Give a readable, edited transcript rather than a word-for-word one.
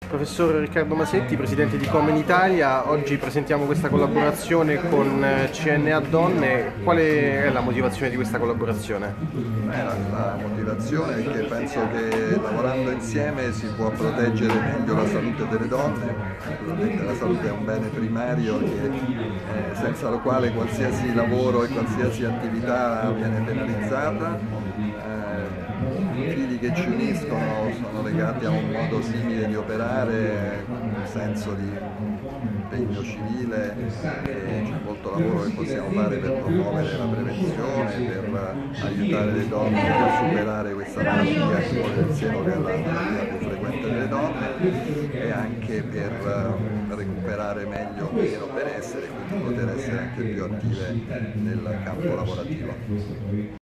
Professor Riccardo Masetti, presidente di Komen Italia, oggi presentiamo questa collaborazione con CNA Donne. Qual è la motivazione di questa collaborazione? La motivazione è che penso che lavorando insieme si può proteggere meglio la salute delle donne. Naturalmente la salute è un bene primario senza lo quale qualsiasi lavoro e qualsiasi attività viene penalizzata. I fili che ci uniscono sono legati a un modo simile di operare, un senso di impegno civile, e c'è molto lavoro che possiamo fare per promuovere la prevenzione, per aiutare le donne a superare questa malattia che vuole il seno, che è la malattia più frequente delle donne, e anche per recuperare meglio il pieno benessere e quindi poter essere anche più attive nel campo lavorativo.